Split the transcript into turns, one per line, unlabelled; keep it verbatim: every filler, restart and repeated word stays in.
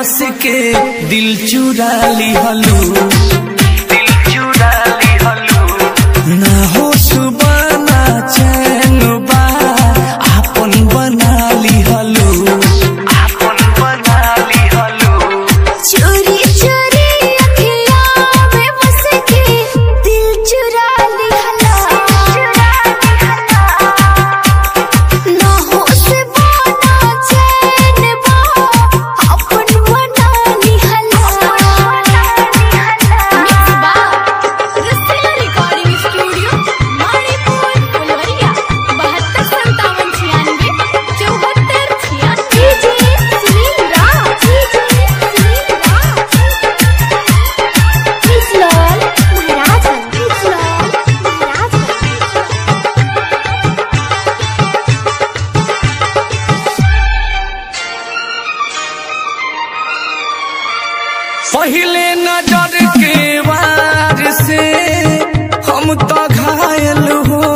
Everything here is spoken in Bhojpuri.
बस के दिल चुरा ली हलू, दिल चुरा ली हलू। ना हो सुबह ना चैन बा आपन बना ली हलू, आपन बना ली हलू।
चोरी चोरी अखियां में बस के दिल चुरा ली हला, चुरा ली हला। ना हो सुबह ना चैन बा आपन बना ली हला, बना ली हला। मिक्स बा रसीला रिकॉर्डिंग स्टूडियो माणीपुर फुलवरिया बहत्तर संतावन छियानवे चौहत्तर छियानवे। DJ Sunil Raj, DJ Sunil Raj, Kishore Maharajan, Kishore Maharajan.
पहले नजर के वार से हम तो घायल हो